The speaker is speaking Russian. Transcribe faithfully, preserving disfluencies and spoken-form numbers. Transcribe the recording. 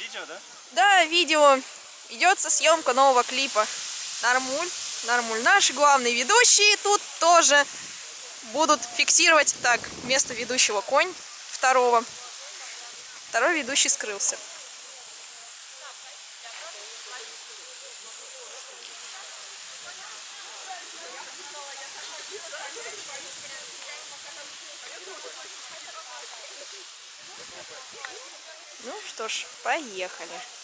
Видео, да? Да, видео. Идется съемка нового клипа. Нормуль, нормуль. Наши главные ведущие тут тоже будут фиксировать. Так, место ведущего конь второго. Второй ведущий скрылся. Ну что ж, поехали.